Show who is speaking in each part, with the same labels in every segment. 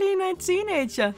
Speaker 1: ligner en teenager.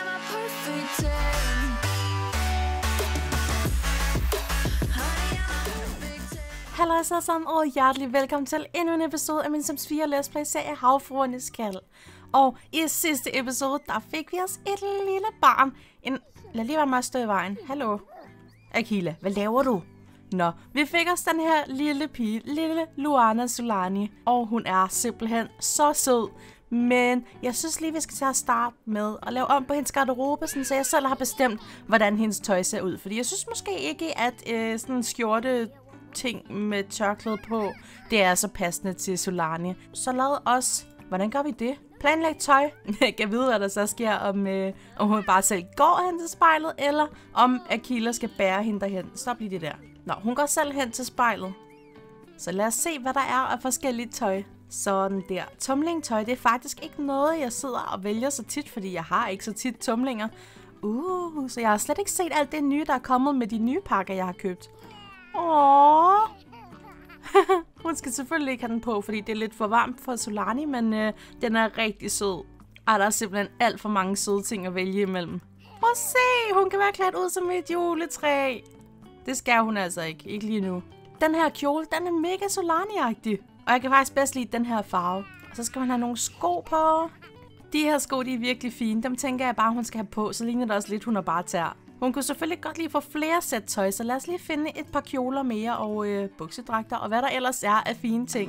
Speaker 1: Hallo alle sammen, og hjertelig velkommen til endnu en episode af min Sims 4 Let's Play-serie Havfruernes Kald. Og i sidste episode, der fik vi os et lille barn. Lad lige være meget stå i vejen. Hallo? Akila, hvad laver du? Nå, vi fik os den her lille pige, lille Luana Solani. Og hun er simpelthen så sød. Men jeg synes lige, vi skal tage at starte med at lave om på hendes garderobe, så jeg selv har bestemt, hvordan hendes tøj ser ud. Fordi jeg synes måske ikke, at sådan en skjorte ting med tørklæde på, det er så passende til Solani. Så lad os, hvordan gør vi det? Planlæg tøj. Jeg kan vide, hvad der så sker, om hun bare selv går hen til spejlet, eller om Akila skal bære hende derhen. Stop lige det der. Nå, hun går selv hen til spejlet. Så lad os se, hvad der er af forskellige tøj. Sådan der. Tumlingtøj, det er faktisk ikke noget, jeg sidder og vælger så tit, fordi jeg har ikke så tit tumlinger. Så jeg har slet ikke set alt det nye, der er kommet med de nye pakker, jeg har købt. Åh. Hun skal selvfølgelig ikke have den på, fordi det er lidt for varmt for Solani, men den er rigtig sød. Og der er simpelthen alt for mange søde ting at vælge imellem. Prøv at se, hun kan være klædt ud som et juletræ. Det skal hun altså ikke lige nu. Den her kjole, den er mega Solani-agtig. Og jeg kan faktisk bedst lide den her farve. Og så skal hun have nogle sko på. De her sko, de er virkelig fine. Dem tænker jeg bare, hun skal have på. Så ligner det også lidt, hun har bare tær. Hun kunne selvfølgelig godt lige få flere sæt tøj, så lad os lige finde et par kjoler mere og buksedragter og hvad der ellers er af fine ting.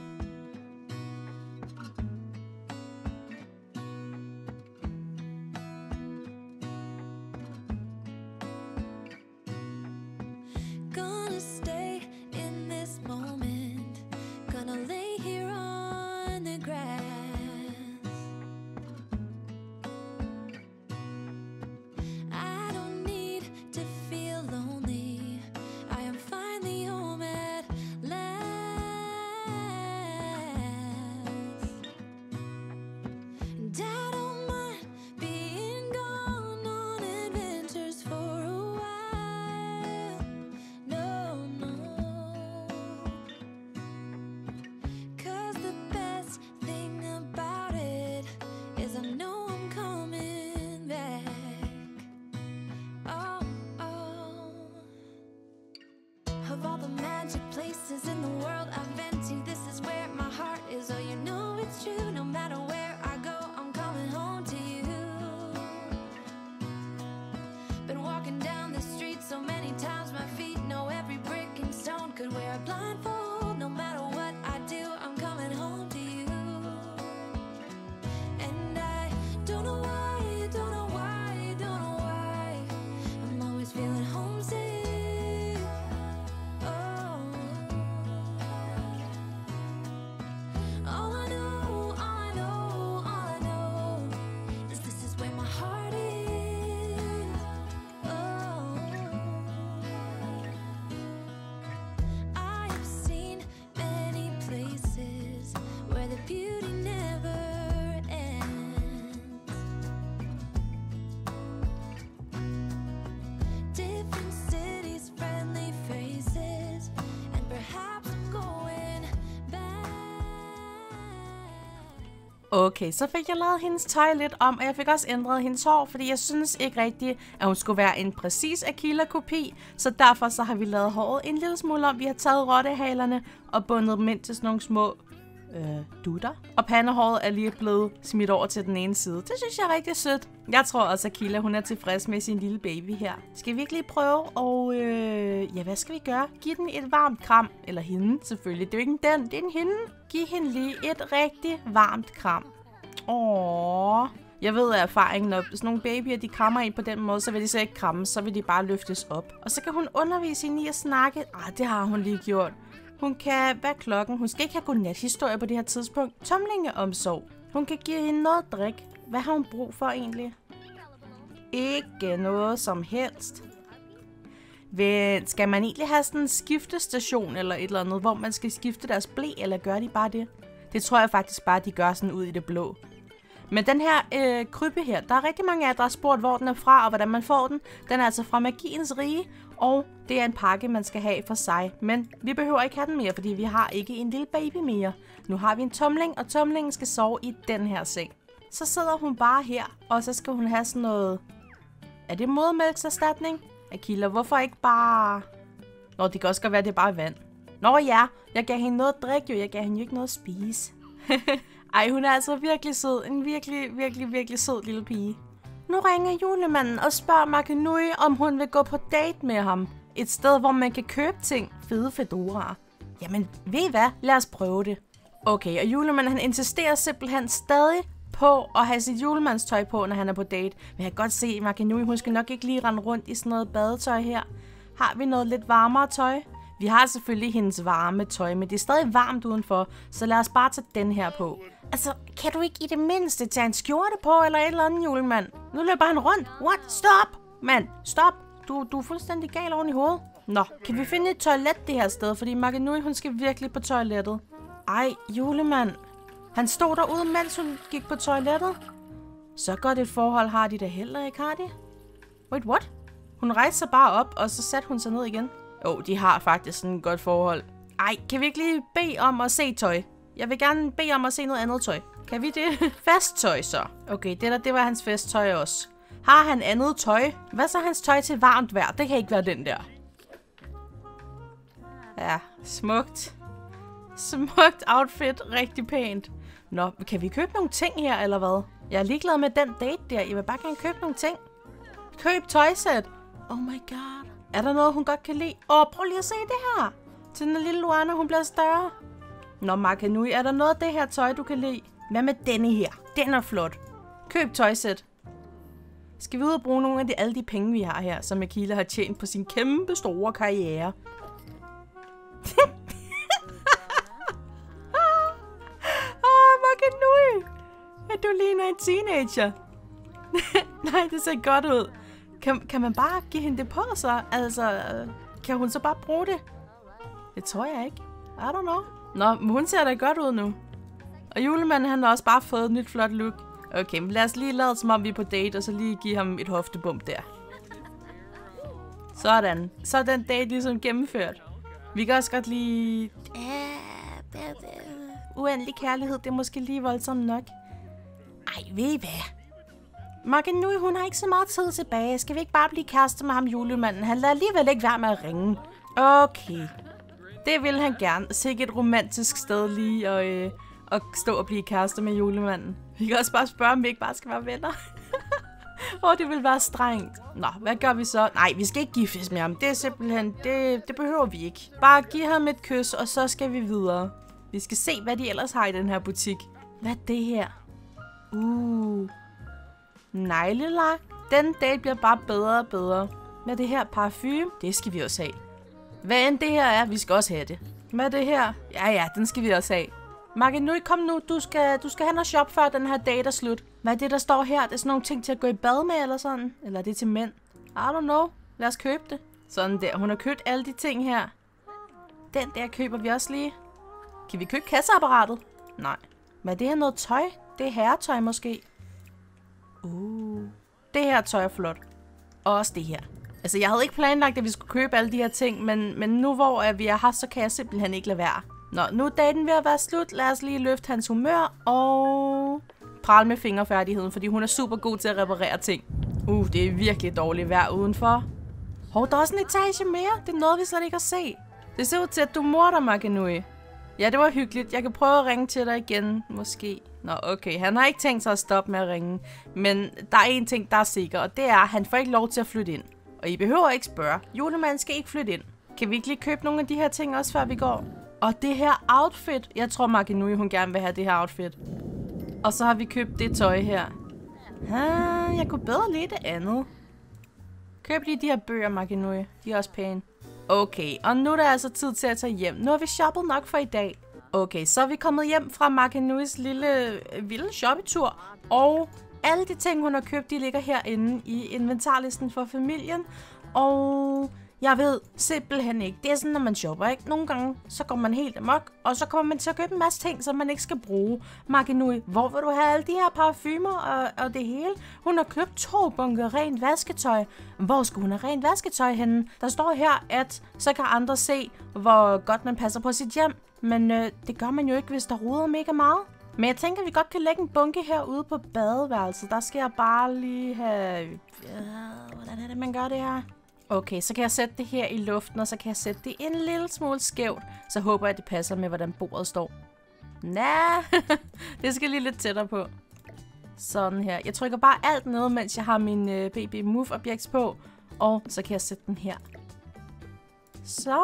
Speaker 1: Okay, så fik jeg lavet hendes tøj lidt om, og jeg fik også ændret hendes hår, fordi jeg synes ikke rigtigt, at hun skulle være en præcis Akila-kopi. Så derfor så har vi lavet håret en lille smule om. Vi har taget rottehalerne og bundet dem ind til sådan nogle små dutter. Og pandehåret er lige blevet smidt over til den ene side. Det synes jeg er rigtig sødt. Jeg tror også, at Akila hun er tilfreds med sin lille baby her. Skal vi ikke lige prøve og ja, hvad skal vi gøre? Giv den et varmt kram. Eller hende selvfølgelig. Det er jo ikke den, det er en hende. Giv hende lige et rigtig varmt kram. Jeg ved af erfaringen, når sådan nogle babyer, de krammer en på den måde, så vil de så ikke kramme, så vil de bare løftes op. Og så kan hun undervise hende i at snakke. Det har hun lige gjort. Hun kan, hvad klokken? Hun skal ikke have godnathistorie på det her tidspunkt. Tumlingeomsorg. Hun kan give hende noget drik. Hvad har hun brug for egentlig? Ikke noget som helst. Skal man egentlig have sådan en skiftestation eller et eller andet, hvor man skal skifte deres ble, eller gør de bare det? Det tror jeg faktisk bare, de gør sådan ud i det blå. Men den her krybbe her, der er rigtig mange af jer, der har spurgt, hvor den er fra og hvordan man får den. Den er altså fra Magiens Rige, og det er en pakke, man skal have for sig. Men vi behøver ikke have den mere, fordi vi har ikke en lille baby mere. Nu har vi en tumling, og tumlingen skal sove i den her seng. så sidder hun bare her, og så skal hun have sådan noget... Er det modermælkserstatning? Akila, hvorfor ikke bare... Nå, det kan også godt være, det er bare vand. Nå ja, jeg gav hende noget at drikke, jo. Jeg gav hende jo ikke noget at spise. Ej, hun er altså virkelig sød. En virkelig sød lille pige. Nu ringer julemanden og spørger Makanui, om hun vil gå på date med ham. Et sted, hvor man kan købe ting. Fede fedoraer. Jamen, ved I hvad? Lad os prøve det. Okay, og julemanden han insisterer simpelthen stadig på at have sit julemandstøj på, når han er på date. Men jeg kan godt se, at Makanui, hun skal nok ikke lige rende rundt i sådan noget badetøj her. Har vi noget lidt varmere tøj? Vi har selvfølgelig hendes varme tøj, men det er stadig varmt udenfor, så lad os bare tage den her på. Altså, kan du ikke i det mindste tage en skjorte på, eller et eller andet, julemand? Nu løber han rundt. What? Stop! Mand, stop! Du er fuldstændig gal oven i hovedet. Nå, kan vi finde et toilet det her sted, fordi Makanui, hun skal virkelig på toilettet. Ej, julemand. Han stod derude, mens hun gik på toilettet. Så godt et forhold har de da heller ikke, har de? Wait, what? Hun rejste sig bare op, og så satte hun sig ned igen. Jo, de har faktisk sådan et godt forhold. Ej, kan vi ikke lige bede om at se tøj? Jeg vil gerne bede om at se noget andet tøj. Kan vi det? Festtøj så. Okay, det var hans festtøj også. Har han andet tøj? Hvad så hans tøj til varmt vejr? Det kan ikke være den der. Ja, smukt. Smukt outfit. Rigtig pænt. Nå, kan vi købe nogle ting her, eller hvad? Jeg er ligeglad med den date der. Jeg vil bare gerne købe nogle ting. Køb tøjsæt. Oh my god. Er der noget, hun godt kan lide? Prøv lige at se det her. Til den lille Luana, hun bliver større. Nå, Makanui, er der noget af det her tøj, du kan lide? Hvad med denne her? Den er flot. Køb tøjsæt. Skal vi ud og bruge nogle af alle de penge, vi har her, som Akila har tjent på sin kæmpe store karriere? Makanui! Ja, du ligner en teenager. Nej, det ser godt ud. Kan man bare give hende det på så? Altså, kan hun så bare bruge det? Det tror jeg ikke. I don't know. Nå, men hun ser da godt ud nu. Og julemanden, han har også bare fået et nyt flot look. Okay, men lad os lige lade som om vi er på date, og så lige give ham et hoftebump der. Sådan. Så er den date ligesom gennemført. Vi kan også godt lige... Uendelig kærlighed, det er måske lige voldsomt nok. Ej, ved I hvad? Makanui, hun har ikke så meget tid tilbage. Skal vi ikke bare blive kærester med ham julemanden? Han lader alligevel ikke være med at ringe. Okay. Det vil han gerne. Sikkert et romantisk sted lige at stå og blive kærester med julemanden. Vi kan også bare spørge, om vi ikke bare skal være venner. Det vil være strengt. Nå, hvad gør vi så? Nej, vi skal ikke giftes med ham. Det er simpelthen... Det behøver vi ikke. Bare give ham et kys, og så skal vi videre. Vi skal se, hvad de ellers har i den her butik. Hvad er det her? Neglelak. Den date bliver bare bedre og bedre. Med det her parfume, det skal vi også have. Hvad end det her er, vi skal også have det. Med det her, ja, den skal vi også have. Makanui, kom nu, du skal hen og shoppe, før den her date er slut. Hvad er det, der står her? Det er sådan nogle ting til at gå i bad med, eller sådan? Eller er det til mænd? I don't know. Lad os købe det. Sådan der. Hun har købt alle de ting her. Den der køber vi også lige. Kan vi købe kasseapparatet? Nej. Men er det her noget tøj? Det er herretøj måske. Det her tøj er flot. Og også det her. Altså, jeg havde ikke planlagt, at vi skulle købe alle de her ting, men nu hvor vi er her, så kan jeg simpelthen ikke lade være. Nå, nu er daten ved at være slut. Lad os lige løfte hans humør og prale med fingerfærdigheden, fordi hun er super god til at reparere ting. Det er virkelig dårligt vejr udenfor. Der er også en etage mere. Det er noget, vi slet ikke har set. Det ser ud til, at du morder, Makanui. Ja, det var hyggeligt. Jeg kan prøve at ringe til dig igen, måske. Nå, okay. Han har ikke tænkt sig at stoppe med at ringe. Men der er en ting, der er sikker, og det er, at han får ikke lov til at flytte ind. Og I behøver ikke spørge. Julemanden skal ikke flytte ind. Kan vi ikke lige købe nogle af de her ting også, før vi går? Og det her outfit. Jeg tror, Makanui, hun gerne vil have det her outfit. Og så har vi købt det tøj her. Jeg kunne bedre lide det andet. Køb lige de her bøger, Makanui. De er også pæne. Okay, og nu er det altså tid til at tage hjem. Nu har vi shoppet nok for i dag. Okay, så er vi kommet hjem fra Makanuis lille vilde shoppetur. Og alle de ting, hun har købt, de ligger herinde i inventarlisten for familien. Og jeg ved simpelthen ikke. Det er sådan, når man shopper, ikke? Nogle gange, så går man helt amok, og så kommer man til at købe en masse ting, som man ikke skal bruge. Makanui, hvor vil du have alle de her parfumer og det hele? Hun har købt 2 bunker rent vasketøj. Hvor skal hun have rent vasketøj henne? Der står her, at så kan andre se, hvor godt man passer på sit hjem. Men det gør man jo ikke, hvis der roder mega meget. Men jeg tænker, at vi godt kan lægge en bunke herude på badeværelset. Der skal jeg bare lige have... hvordan er det, man gør det her? Okay, så kan jeg sætte det her i luften, og så kan jeg sætte det en lille smule skævt. Så håber jeg, at det passer med, hvordan bordet står. Nah, det skal lige lidt tættere på. Sådan her. Jeg trykker bare alt ned, mens jeg har min BB Move Objects på. Og så kan jeg sætte den her. Så.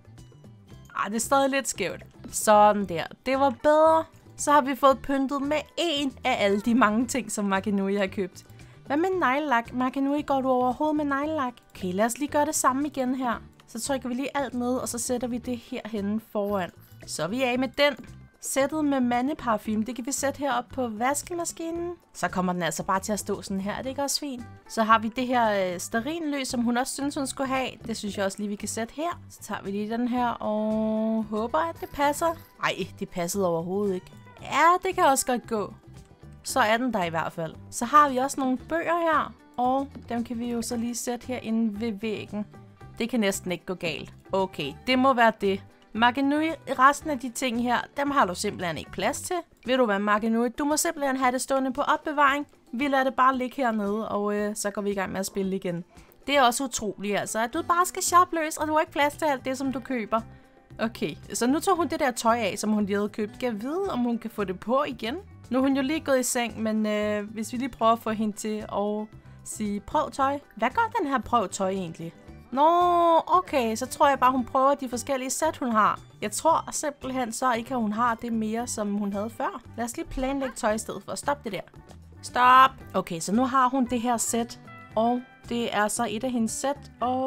Speaker 1: Det er stadig lidt skævt. Sådan der. Det var bedre. Så har vi fået pyntet med en af alle de mange ting, som Makenui har købt. Hvad med neglelak? Makenui, går du overhovedet med neglelak? Okay, lad os lige gøre det samme igen her. Så trykker vi lige alt ned, og så sætter vi det herhenne foran. Så er vi af med den. Sættet med mandeparfume, det kan vi sætte herop på vaskemaskinen. Så kommer den altså bare til at stå sådan her, er det ikke også fint? Så har vi det her stearinlys, som hun også synes, hun skulle have. Det synes jeg også lige, vi kan sætte her. Så tager vi lige den her og håber, at det passer. Ej, det passede overhovedet ikke. Ja, det kan også godt gå. Så er den der i hvert fald. Så har vi også nogle bøger her, og dem kan vi jo så lige sætte herinde ved væggen. Det kan næsten ikke gå galt. Okay, det må være det. Makenui, resten af de ting her, dem har du simpelthen ikke plads til. Ved du hvad, Makenui? Du må simpelthen have det stående på opbevaring. Vi lader det bare ligge hernede, og så går vi i gang med at spille igen. Det er også utroligt, altså, at du bare skal shoppe løs, og du har ikke plads til alt det, som du køber. Okay, så nu tager hun det der tøj af, som hun lige havde købt. Kan jeg vide, om hun kan få det på igen? Nu er hun jo lige gået i seng, men hvis vi lige prøver at få hende til at sige prøv tøj. Hvad gør den her prøv tøj egentlig? Nå, okay, så tror jeg bare, hun prøver de forskellige sæt, hun har. Jeg tror simpelthen så ikke, at hun har det mere, som hun havde før. Lad os lige planlægge tøj i stedet for. Stop det der. Stop! Okay, så nu har hun det her sæt, og det er så et af hendes sæt,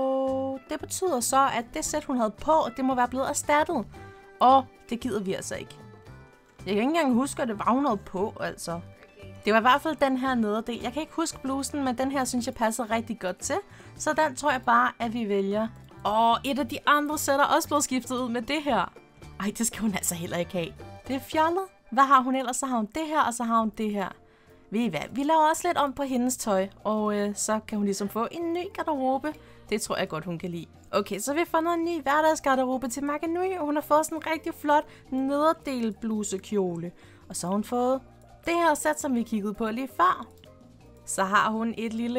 Speaker 1: og det betyder så, at det sæt, hun havde på, det må være blevet erstattet. Og det gider vi altså ikke. Jeg kan ikke engang huske, at det var hun havde på, altså. Det var i hvert fald den her nederdel. Jeg kan ikke huske blusen, men den her synes jeg passer rigtig godt til. Så den tror jeg bare, at vi vælger. Og et af de andre sæt er også blevet skiftet ud med det her. Ej, det skal hun altså heller ikke have. Det er fjollet. Hvad har hun ellers? Så har hun det her, og så har hun det her. Ved I hvad? Vi laver også lidt om på hendes tøj. Og så kan hun ligesom få en ny garderobe. Det tror jeg godt, hun kan lide. Okay, så har vi fundet en ny hverdagsgarderobe til Makenui. Og hun har fået sådan en rigtig flot nederdel blusekjole. Og så har hun fået det her sæt, som vi kiggede på lige før. Så har hun et lille,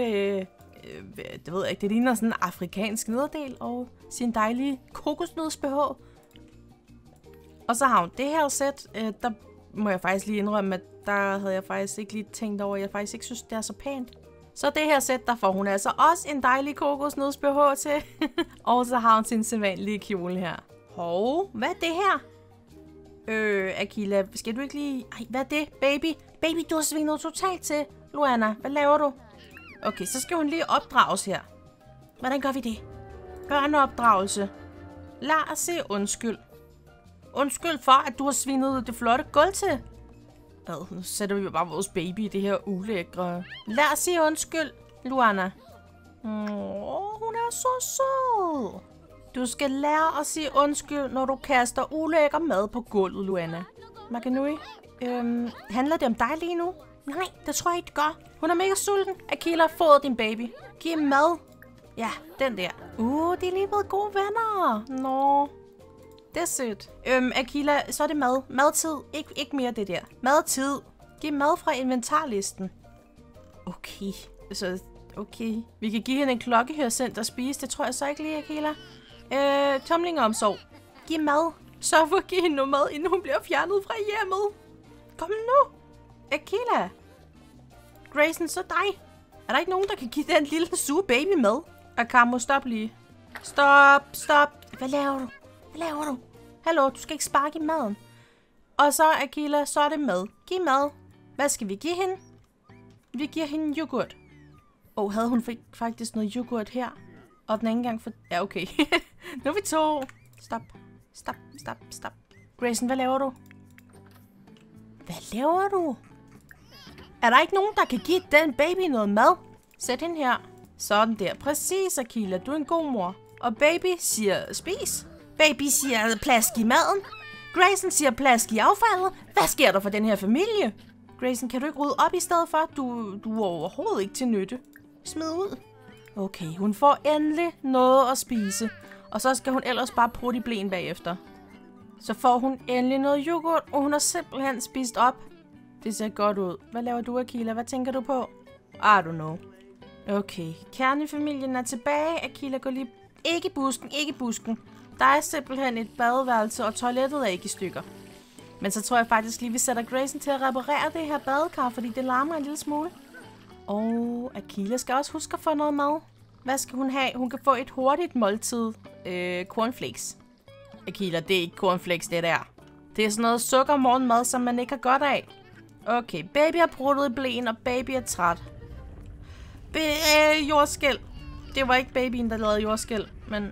Speaker 1: det ved jeg ikke, det ligner sådan en afrikansk nederdel og sin dejlige kokosnøds-BH. Og så har hun det her sæt, der må jeg faktisk lige indrømme, at der havde jeg faktisk ikke lige tænkt over, jeg faktisk ikke synes, det er så pænt. Så det her sæt, der får hun altså også en dejlig kokosnøds-BH til. Og så har hun sin sædvanlige kjole her. Hov, hvad er det her? Akila, skal du ikke lige... Ej, hvad er det, baby? Baby, du har svinget totalt til. Luana, hvad laver du? Okay, så skal hun lige opdrages her. Hvordan gør vi det? Børneopdragelse. Lad os se undskyld. Undskyld for, at du har svinet det flotte gulv til. Nu sætter vi jo bare vores baby i det her ulækre. Lad os sige undskyld, Luana. Hun er så sød. Du skal lære at sige undskyld, når du kaster ulækker mad på gulvet, Luana. Makenui, handler det om dig lige nu? Nej, det tror jeg ikke, det gør. Hun er mega sulten. Akila, fod din baby. Giv mad. Ja, den der. De er lige blevet gode venner. Nå. Det er sødt. Akila, så er det mad. Madtid. Ikke mere det der. Madtid. Giv mad fra inventarlisten. Okay. Så, okay. Vi kan give hende en klokkehørcent at spise. Det tror jeg så ikke lige, Akila. Tumlingeomsorg. Giv mad. Sørg for at give hende noget mad, inden hun bliver fjernet fra hjemmet. Kom nu. Akila. Grayson, så dig. Er der ikke nogen, der kan give den lille sure baby mad? Akamo, stop lige. Stop. Hvad laver du? Hallo, du skal ikke sparke i maden. Og så, Akila, så er det mad. Giv mad. Hvad skal vi give hende? Vi giver hende yoghurt. Havde hun faktisk noget yoghurt her? Og den anden gang for... Ja, okay. Nu er vi to. Stop. Grayson, hvad laver du? Er der ikke nogen, der kan give den baby noget mad? Sæt hende her. Sådan der. Præcis, Akila. Du er en god mor. Og baby siger spis. Baby siger plask i maden. Grayson siger plask i affaldet. Hvad sker der for den her familie? Grayson, kan du ikke rydde op i stedet for? Du er overhovedet ikke til nytte. Smid ud. Okay, hun får endelig noget at spise. Og så skal hun ellers bare prutte i blæen bagefter. Så får hun endelig noget yoghurt, og hun har simpelthen spist op. Det ser godt ud. Hvad laver du, Akila? Hvad tænker du på? I don't know. Okay, kernefamilien er tilbage. Akila går lige... Ikke i busken. Der er simpelthen et badeværelse, og toilettet er ikke i stykker. Men så tror jeg faktisk lige, vi sætter Grayson til at reparere det her badekar, fordi det larmer en lille smule. Og Akila skal også huske at få noget mad. Hvad skal hun have? Hun kan få et hurtigt måltid. Cornflakes. Akila, det er ikke cornflakes, det der. Det er sådan noget sukkermorgenmad, som man ikke har godt af. Okay, baby har bruttet i blæen, og baby er træt. Jordskæl. Det var ikke babyen, der lavede jordskæl, men...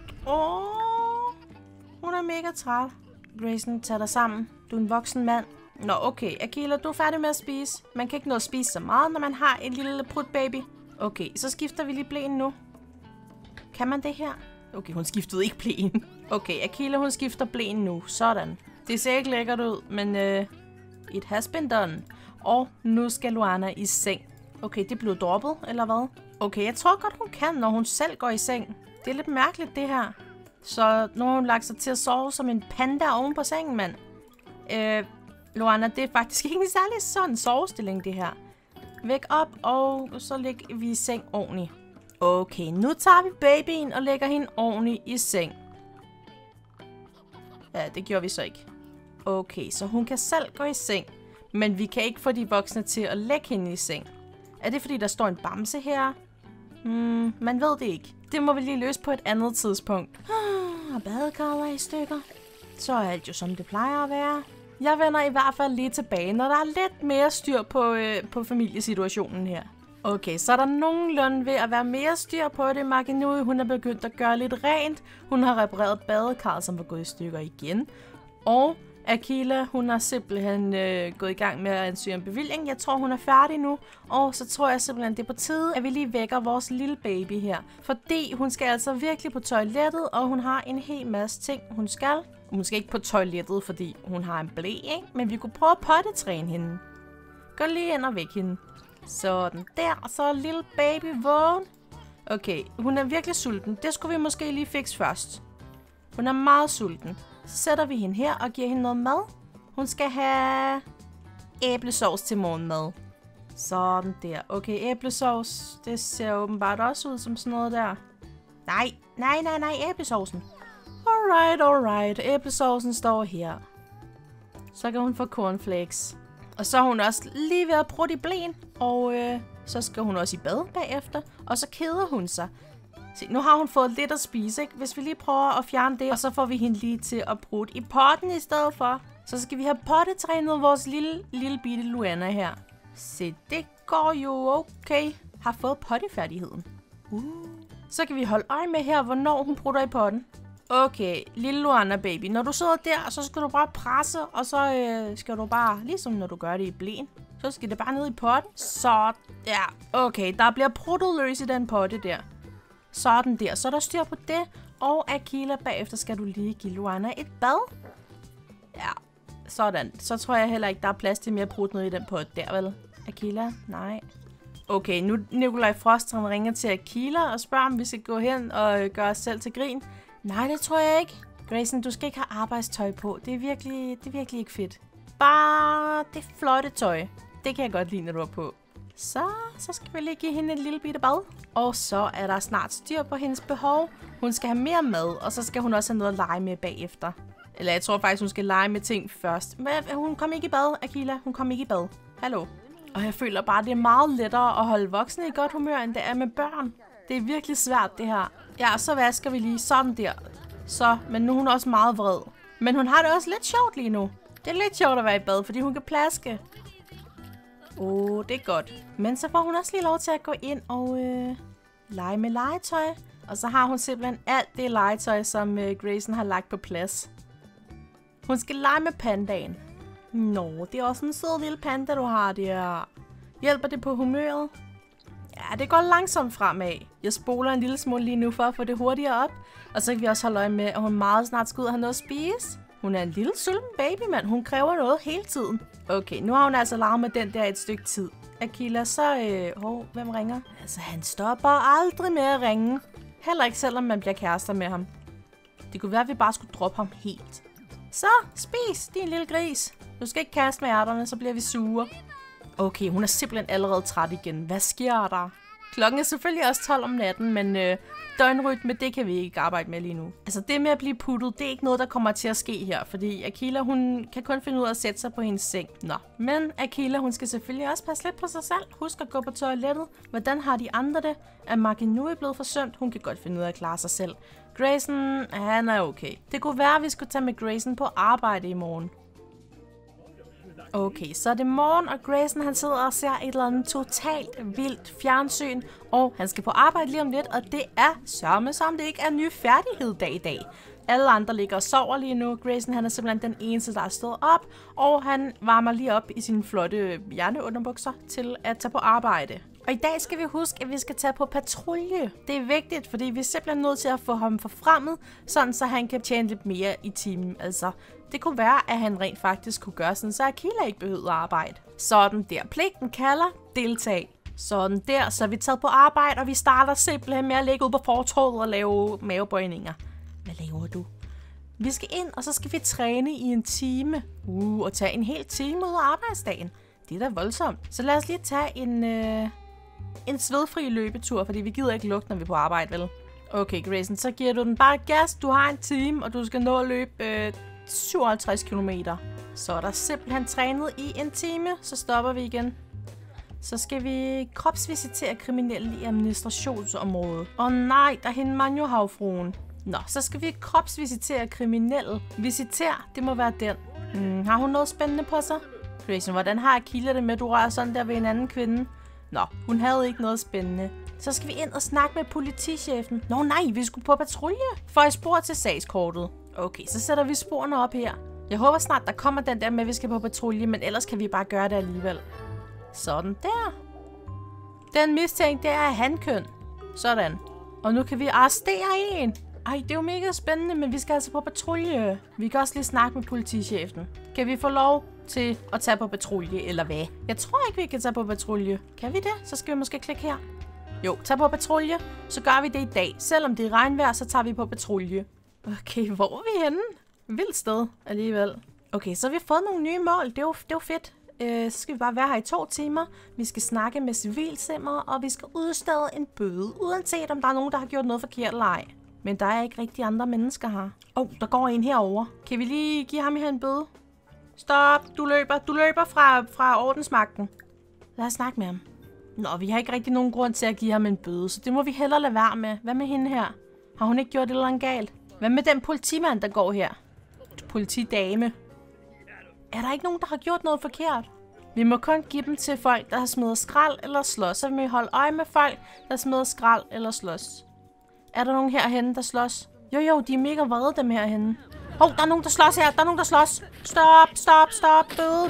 Speaker 1: hun er mega træt. Grayson, tag dig sammen. Du er en voksen mand. Nå, okay. Akila, du er færdig med at spise. Man kan ikke nå at spise så meget, når man har en lille prutbaby. Okay, så skifter vi lige blæen nu. Kan man det her? Okay, hun skiftede ikke blæen. Okay, Akila, hun skifter blæen nu. Sådan. Det ser ikke lækkert ud, men it has been done. Og nu skal Luana i seng. Okay, det blev droppet, eller hvad? Okay, jeg tror godt, hun kan, når hun selv går i seng. Det er lidt mærkeligt, det her. Så nu har hun lagt sig til at sove som en panda oven på sengen, mand. Luana, det er faktisk ikke en særlig sådan sovestilling, det her. Væk op, og så lægger vi i seng ordentligt. Okay, nu tager vi babyen og lægger hende ordentligt i seng. Ja, det gjorde vi så ikke. Okay, så hun kan selv gå i seng. Men vi kan ikke få de voksne til at lægge hende i seng. Er det fordi, der står en bamse her? Man ved det ikke. Det må vi lige løse på et andet tidspunkt. Badekarret er i stykker. Så er alt jo som det plejer at være. Jeg vender i hvert fald lige tilbage, når der er lidt mere styr på familiesituationen her. Okay, så er der nogenlunde ved at være mere styr på det. Maginui, hun er begyndt at gøre lidt rent. Hun har repareret badekarret, som var gået i stykker igen. Og Akila, hun har simpelthen gået i gang med at ansøge en bevilling. Jeg tror, hun er færdig nu. Og så tror jeg simpelthen, det er på tide, at vi lige vækker vores lille baby her. Fordi hun skal altså virkelig på toilettet, og hun har en hel masse ting, hun skal. Hun skal ikke på toilettet, fordi hun har en blæ, ikke? Men vi kunne prøve at pottetræne hende. Gå lige ind og væk hende. Sådan der, og så er lille baby vågen. Okay, hun er virkelig sulten. Det skulle vi måske lige fikse først. Hun er meget sulten. Så sætter vi hende her og giver hende noget mad. Hun skal have æblesovs til morgenmad. Sådan der. Okay, æblesovs. Det ser åbenbart også ud som sådan noget der. Nej, æblesovsen. Alright. Æblesovsen står her. Så kan hun få cornflakes. Og så er hun også lige ved at prutte i blæen. Og så skal hun også i bad bagefter. Og så keder hun sig. Se, nu har hun fået lidt at spise, ikke? Hvis vi lige prøver at fjerne det, og så får vi hende lige til at prutte i potten i stedet for. Så skal vi have pottetrænet vores lille bitte Luana her. Se, det går jo okay. Har fået pottefærdigheden. Så kan vi holde øje med her, hvornår hun prutter i potten. Okay, lille Luana baby. Når du sidder der, så skal du bare presse, og så skal du bare, ligesom når du gør det i blæen, så skal det bare ned i potten. Så der. Okay, der bliver pruttet løs i den potte der. Sådan der. Så er der styr på det. Og Akila, bagefter skal du lige give Luana et bad. Ja, sådan. Så tror jeg heller ikke, der er plads til mere prut ned i den pot der, vel? Akila? Nej. Okay, nu Nikolaj Frost, han ringer til Akila og spørger, om vi skal gå hen og gøre os selv til grin. Nej, det tror jeg ikke. Grayson, du skal ikke have arbejdstøj på. Det er virkelig ikke fedt. Bare det flotte tøj. Det kan jeg godt lide, når du er på. Så skal vi lige give hende et lille bitte bad. Og så er der snart styr på hendes behov. Hun skal have mere mad, og så skal hun også have noget at lege med bagefter. Eller jeg tror faktisk, hun skal lege med ting først. Men hun kom ikke i bad, Akila. Hun kom ikke i bad. Hallo. Og jeg føler bare, det er meget lettere at holde voksne i godt humør, end det er med børn. Det er virkelig svært, det her. Ja, så vasker vi lige sådan der. Så, men nu er hun også meget vred. Men hun har det også lidt sjovt lige nu. Det er lidt sjovt at være i bad, fordi hun kan plaske. Det er godt. Men så får hun også lige lov til at gå ind og lege med legetøj. Og så har hun simpelthen alt det legetøj, som Grayson har lagt på plads. Hun skal lege med pandaen. Nå, det er også en sød lille panda, du har der. Hjælper det på humøret? Ja, det går langsomt fremad. Jeg spoler en lille smule lige nu for at få det hurtigere op. Og så kan vi også holde øje med, at hun meget snart skal ud og have noget at spise. Hun er en lille sulten baby, mand. Hun kræver noget hele tiden. Okay, nu har hun altså leget med den der et stykke tid. Akila, så... hvem ringer? Altså, han stopper aldrig med at ringe. Heller ikke selvom man bliver kærester med ham. Det kunne være, at vi bare skulle droppe ham helt. Så, spis, din lille gris. Du skal ikke kaste med ærterne, så bliver vi sure. Okay, hun er simpelthen allerede træt igen. Hvad sker der? Klokken er selvfølgelig også 12 om natten, men døgnrytme, det kan vi ikke arbejde med lige nu. Altså det med at blive puttet, det er ikke noget, der kommer til at ske her, fordi Akila, hun kan kun finde ud af at sætte sig på hendes seng. Nå, men Akila, hun skal selvfølgelig også passe lidt på sig selv. Husk at gå på toilettet. Hvordan har de andre det? Er Makinui blevet forsømt? Hun kan godt finde ud af at klare sig selv. Grayson, han er okay. Det kunne være, at vi skulle tage med Grayson på arbejde i morgen. Okay, så er det morgen, og Grayson han sidder og ser et eller andet totalt vildt fjernsyn, og han skal på arbejde lige om lidt, og det er sørme som det ikke er ny færdighed dag i dag. Alle andre ligger og sover lige nu. Grayson han er simpelthen den eneste, der er stået op, og han varmer lige op i sine flotte hjerneunderbukser til at tage på arbejde. Og i dag skal vi huske, at vi skal tage på patrulje. Det er vigtigt, fordi vi er simpelthen nødt til at få ham forfremmet, sådan så han kan tjene lidt mere i timen. Altså, det kunne være, at han rent faktisk kunne gøre sådan, så Akila ikke behøvede at arbejde. Sådan der. Pligten kalder. Deltag. Sådan der. Så er vi taget på arbejde, og vi starter simpelthen med at ligge ud på fortovet og lave mavebøjninger. Hvad laver du? Vi skal ind, og så skal vi træne i en time. Og tage en hel time ud af arbejdsdagen. Det er da voldsomt. Så lad os lige tage en svedfri løbetur, fordi vi gider ikke lugte, når vi er på arbejde, vel? Okay, Grayson, så giver du den bare gas. Du har en time, og du skal nå at løbe 57 km. Så er der simpelthen trænet i en time, så stopper vi igen. Så skal vi kropsvisitere kriminelle i administrationsområdet. Nej, der er hende Manjo-havfruen. Nå, så skal vi kropsvisitere kriminelle. Visiter, det må være den. Har hun noget spændende på sig? Grayson, hvordan har Akila det med, at du rører sådan der ved en anden kvinde? Nå, hun havde ikke noget spændende. Så skal vi ind og snakke med politichefen. Nå nej, vi skulle på patrulje. For et spor til sagskortet. Okay, så sætter vi sporene op her. Jeg håber snart, der kommer den der med, at vi skal på patrulje, men ellers kan vi bare gøre det alligevel. Sådan der. Den mistænkte er hankøn. Sådan. Og nu kan vi arrestere en. Ej, det er jo mega spændende, men vi skal altså på patrulje. Vi kan også lige snakke med politichefen. Kan vi få lov til at tage på patrulje, eller hvad? Jeg tror ikke, vi kan tage på patrulje. Kan vi det? Så skal vi måske klikke her. Jo, tag på patrulje. Så gør vi det i dag. Selvom det er regnvejr, så tager vi på patrulje. Okay, hvor er vi henne? Vildt sted alligevel. Okay, så har vi fået nogle nye mål. Det er jo fedt. Så skal vi bare være her i 2 timer. Vi skal snakke med civilsimmer, og vi skal udstede en bøde, uanset om der er nogen, der har gjort noget forkert eller ej. Men der er ikke rigtig andre mennesker her. Der går en herover. Kan vi lige give ham her en bøde? Stop, du løber fra ordensmagten. Lad os snakke med ham. Nå, vi har ikke rigtig nogen grund til at give ham en bøde, så det må vi hellere lade være med. Hvad med hende her? Har hun ikke gjort et eller andet galt? Hvad med den politimand, der går her? Politidame. Er der ikke nogen, der har gjort noget forkert? Vi må kun give dem til folk, der har smidt skrald eller slås. Så vi må holde øje med folk, der smider skrald eller slås. Er der nogen herhenne, der slås? Jo, de er mega vrede, dem herhenne. Der er nogen, der slås her. Der er nogen, der slås. Stop.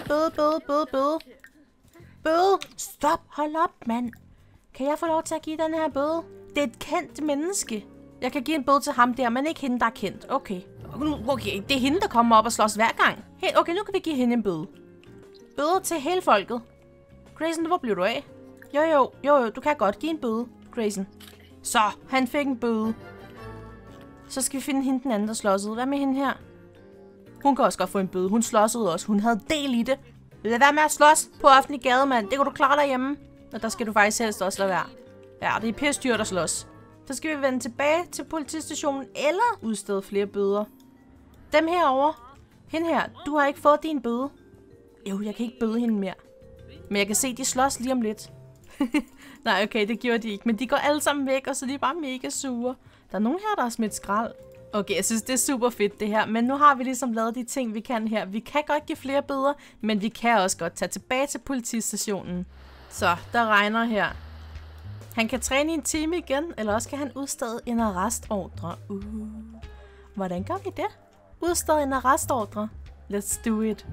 Speaker 1: Bøde. Stop. Hold op, mand. Kan jeg få lov til at give den her bøde? Det er et kendt menneske. Jeg kan give en bøde til ham der, men ikke hende, der er kendt. Okay, det er hende, der kommer op og slås hver gang. Okay, nu kan vi give hende en bøde. Bøde til hele folket. Grayson, hvor blev du af? Jo, du kan godt give en bøde, Grayson. Så, han fik en bøde. Så skal vi finde hende den anden, der slåsede. Hvad med hende her? Hun kan også godt få en bøde. Hun slåsede også. Hun havde del i det. Lad være med at slås på offentlig gade, mand. Det kan du klare derhjemme. Og der skal du faktisk helst også lade være. Ja, det er pissedyrt at slås. Så skal vi vende tilbage til politistationen eller udstede flere bøder. Dem herovre. Hende her, du har ikke fået din bøde. Jo, jeg kan ikke bøde hende mere. Men jeg kan se, de slås lige om lidt. Nej, okay, det gjorde de ikke. Men de går alle sammen væk, og så er de bare mega sure. Der er nogen her, der har smidt skrald. Okay, jeg synes, det er super fedt det her. Men nu har vi ligesom lavet de ting, vi kan her. Vi kan godt give flere bøder, men vi kan også godt tage tilbage til politistationen. Så, der regner her. Han kan træne i en time igen, eller også kan han udstede en arrestordre. Hvordan gør vi det? Udstede en arrestordre. Let's do it.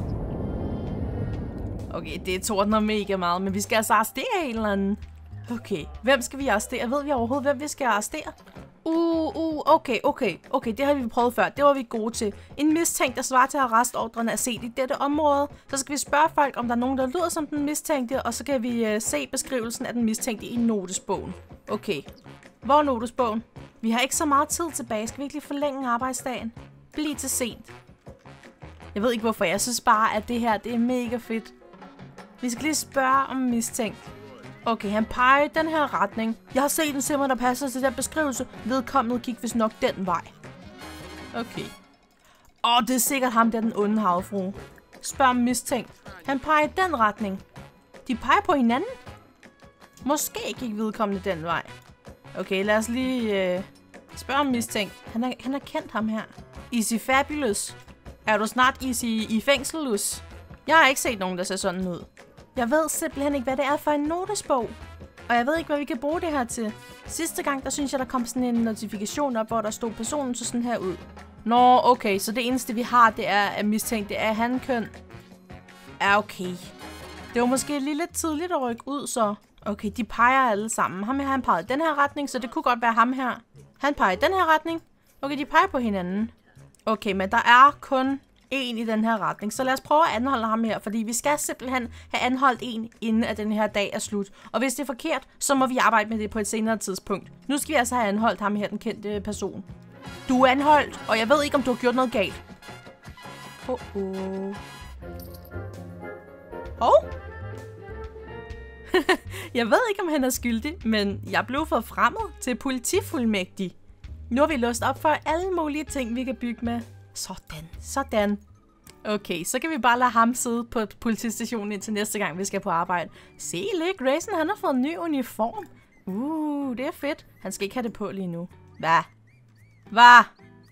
Speaker 1: Okay, det tordner mega meget, men vi skal altså arrestere en eller anden. Okay, hvem skal vi arrestere? Ved vi overhovedet, hvem vi skal arrestere? Okay, det har vi prøvet før. Det var vi gode til. En mistænkt, der svarer til arrestordren, er set i dette område. Så skal vi spørge folk, om der er nogen, der lyder som den mistænkte, og så kan vi se beskrivelsen af den mistænkte i notesbogen. Okay, hvor er notesbogen? Vi har ikke så meget tid tilbage. Skal vi ikke lige forlænge arbejdsdagen? Bliv til sent. Jeg ved ikke hvorfor, jeg synes bare, at det her, det er mega fedt. Vi skal lige spørge om mistænkt. Okay, han peger i den her retning. Jeg har set en simmer, der passer til den beskrivelse. Vedkommende gik vist nok den vej. Okay. Det er sikkert ham, der er den onde havfrue. Spørg om mistænkt. Han peger i den retning. De peger på hinanden? Måske gik vedkommende den vej. Okay, lad os lige spørge om mistænkt. Han har kendt ham her. Easy Fabulous. Er du snart i fængselus? Jeg har ikke set nogen, der ser sådan ud. Jeg ved simpelthen ikke, hvad det er for en notesbog. Og jeg ved ikke, hvad vi kan bruge det her til. Sidste gang, der synes jeg, der kom sådan en notifikation op, hvor der stod personen så sådan her ud. Nå, okay, så det eneste, vi har, det er at mistænkt, det er hankøn. Ja, okay. Det var måske lige lidt tidligt at rykke ud, så... Okay, de peger alle sammen. Ham her, han peger i den her retning, så det kunne godt være ham her. Han peger i den her retning. Okay, de peger på hinanden. Okay, men der er kun en i den her retning, så lad os prøve at anholde ham her, fordi vi skal simpelthen have anholdt en, inden at den her dag er slut. Og hvis det er forkert, så må vi arbejde med det på et senere tidspunkt. Nu skal vi altså have anholdt ham her, den kendte person. Du er anholdt, og jeg ved ikke, om du har gjort noget galt. Jeg ved ikke, om han er skyldig, men jeg blev forfremmet til politifuldmægtig. Nu har vi låst op for alle mulige ting, vi kan bygge med. Sådan. Okay, så kan vi bare lade ham sidde på politistationen indtil næste gang, vi skal på arbejde. Se lige, Grayson, han har fået en ny uniform. Det er fedt. Han skal ikke have det på lige nu. Hvad?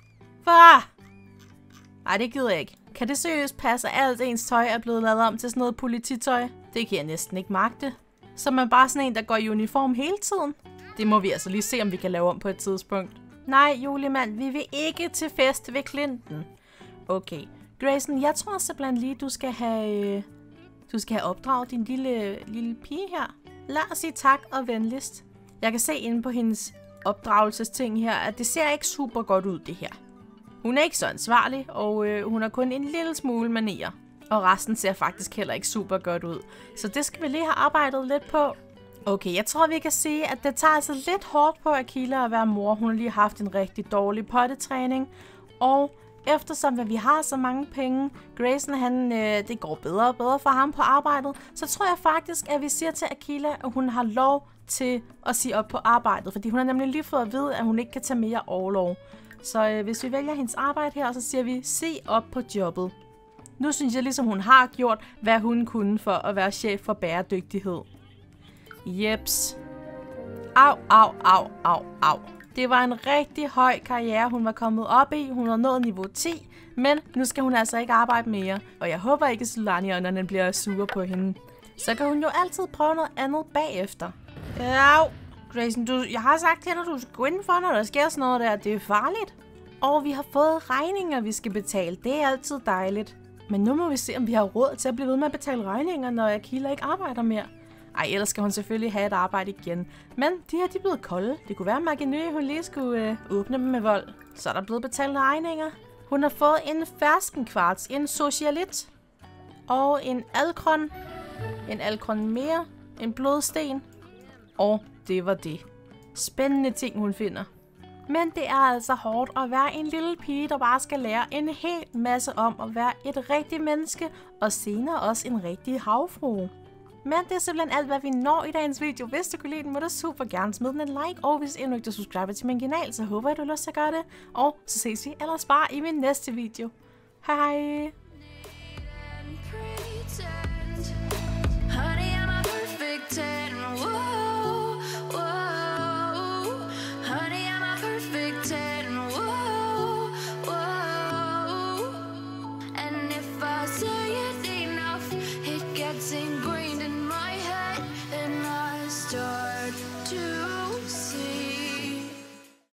Speaker 1: Ej, det gider jeg ikke. Kan det seriøst passe, at alt ens tøj er blevet lavet om til sådan noget polititøj? Det kan jeg næsten ikke magte. Så man bare sådan en, der går i uniform hele tiden? Det må vi altså lige se, om vi kan lave om på et tidspunkt. Nej, julemand, vi vil ikke til fest ved Clinton. Okay, Grayson, jeg tror simpelthen lige, du skal have opdraget din lille pige her. Lad os sige tak og venligst. Jeg kan se inde på hendes opdragelsesting her, at det ser ikke super godt ud, det her. Hun er ikke så ansvarlig, og hun har kun en lille smule manerer. Og resten ser faktisk heller ikke super godt ud. Så det skal vi lige have arbejdet lidt på. Okay, jeg tror, vi kan sige, at det tager altså lidt hårdt på Akila at være mor. Hun har lige haft en rigtig dårlig pottetræning. Og eftersom vi har så mange penge, Grayson, det går bedre og bedre for ham på arbejdet, så tror jeg faktisk, at vi siger til Akila, at hun har lov til at sige op på arbejdet. Fordi hun har nemlig lige fået at vide, at hun ikke kan tage mere orlov. Så hvis vi vælger hendes arbejde her, så siger vi, se op på jobbet. Nu synes jeg ligesom, hun har gjort, hvad hun kunne for at være chef for bæredygtighed. Jeps. Au. Det var en rigtig høj karriere, hun var kommet op i. Hun har nået niveau 10, men nu skal hun altså ikke arbejde mere. Og jeg håber ikke, at Solanierne bliver sure på hende. Så kan hun jo altid prøve noget andet bagefter. Au. Grayson, jeg har sagt til dig, at du skal gå indenfor, når der sker sådan noget der. Det er farligt. Og vi har fået regninger, vi skal betale. Det er altid dejligt. Men nu må vi se, om vi har råd til at blive ved med at betale regninger, når Akila ikke arbejder mere. Ej, ellers skal hun selvfølgelig have et arbejde igen. Men de her, de er blevet kolde. Det kunne være, at Maginø, hun lige skulle åbne dem med vold. Så er der blevet betalt regninger. Hun har fået en ferskenkvarts, en socialit og en alkron. En alkron mere, en blodsten. Og det var det. Spændende ting, hun finder. Men det er altså hårdt at være en lille pige, der bare skal lære en hel masse om at være et rigtigt menneske, og senere også en rigtig havfrue. Men det er simpelthen alt, hvad vi når i dagens video. Hvis du kunne lide den, må du super gerne smide den en like, og hvis endnu ikke du subscriber til min kanal, så håber jeg, du har lyst til at gøre det. Og så ses vi ellers bare i min næste video. Hej!
Speaker 2: Ingrained in my head, and I start to